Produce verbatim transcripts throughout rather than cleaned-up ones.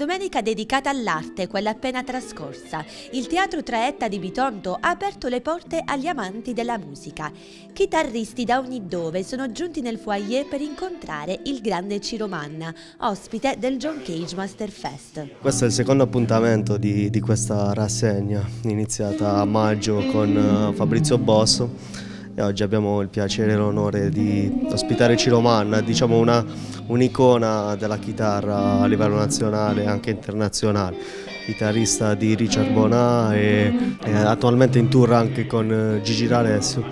domenica dedicata all'arte, quella appena trascorsa. Il Teatro Traetta di Bitonto ha aperto le porte agli amanti della musica. Chitarristi da ogni dove sono giunti nel foyer per incontrare il grande Ciro Manna, ospite del John Cage Masterfest. Questo è il secondo appuntamento di, di questa rassegna, iniziata a maggio con Fabrizio Bosso. E oggi abbiamo il piacere e l'onore di ospitare Ciro Manna, diciamo una un'icona della chitarra a livello nazionale e anche internazionale, chitarrista di Richard Bonà e, e attualmente in tour anche con Gigi D'Alessio.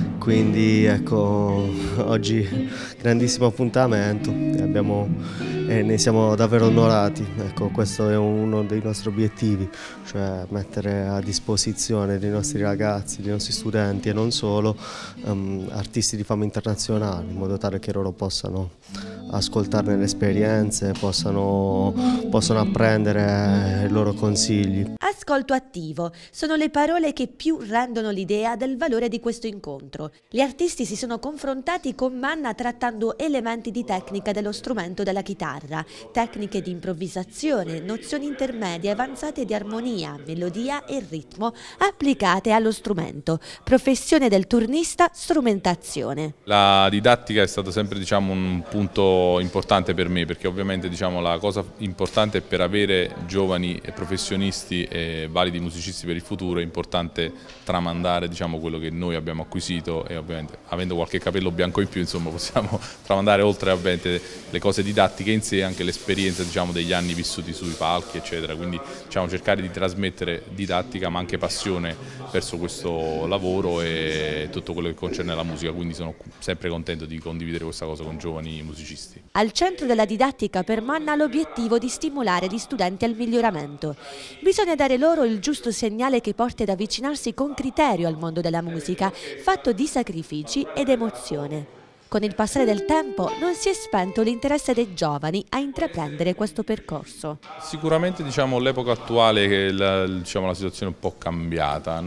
Quindi ecco, oggi grandissimo appuntamento e, abbiamo, e ne siamo davvero onorati. Ecco, questo è uno dei nostri obiettivi, cioè mettere a disposizione dei nostri ragazzi, dei nostri studenti e non solo, um, artisti di fama internazionale, in modo tale che loro possano ascoltarne le esperienze, possano, possano apprendere i loro consigli. Ascolto attivo sono le parole che più rendono l'idea del valore di questo incontro. Gli artisti si sono confrontati con Manna trattando elementi di tecnica dello strumento della chitarra, tecniche di improvvisazione, nozioni intermedie avanzate di armonia, melodia e ritmo applicate allo strumento, professione del turnista, strumentazione. La didattica è stato sempre, diciamo, un punto importante per me, perché ovviamente, diciamo, la cosa importante è per avere giovani e professionisti e validi musicisti per il futuro è importante tramandare, diciamo, quello che noi abbiamo acquisito e ovviamente avendo qualche capello bianco in più, insomma, possiamo tramandare oltre ovviamente le cose didattiche in sé anche l'esperienza, diciamo, degli anni vissuti sui palchi eccetera, quindi, diciamo, cercare di trasmettere didattica ma anche passione verso questo lavoro e tutto quello che concerne la musica, quindi sono sempre contento di condividere questa cosa con giovani musicisti. Al centro della didattica per Manna l'obiettivo di stimolare gli studenti al miglioramento. Bisogna dare loro il giusto segnale che porti ad avvicinarsi con criterio al mondo della musica, fatto di sacrifici ed emozione. Con il passare del tempo non si è spento l'interesse dei giovani a intraprendere questo percorso. Sicuramente, diciamo, l'epoca attuale che la, diciamo, la situazione è un po' cambiata,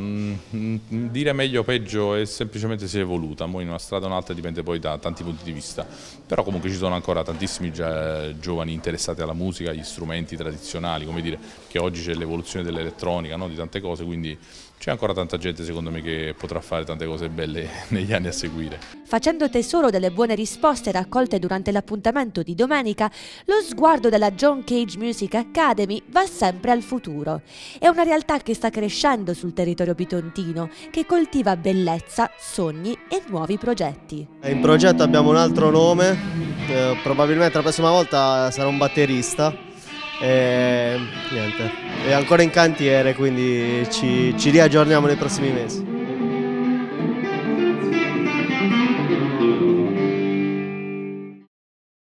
dire meglio o peggio è semplicemente si è evoluta, poi in una strada o un'altra dipende poi da tanti punti di vista, però comunque ci sono ancora tantissimi giovani interessati alla musica, agli strumenti tradizionali, come dire, che oggi c'è l'evoluzione dell'elettronica, no? Di tante cose, quindi c'è ancora tanta gente secondo me che potrà fare tante cose belle negli anni a seguire. Facendo tesoro delle buone risposte raccolte durante l'appuntamento di domenica, lo sguardo della John Cage Music Academy va sempre al futuro. È una realtà che sta crescendo sul territorio bitontino, che coltiva bellezza, sogni e nuovi progetti. In progetto abbiamo un altro nome, eh, probabilmente la prossima volta sarà un batterista. E niente, è ancora in cantiere, quindi ci, ci riaggiorniamo nei prossimi mesi.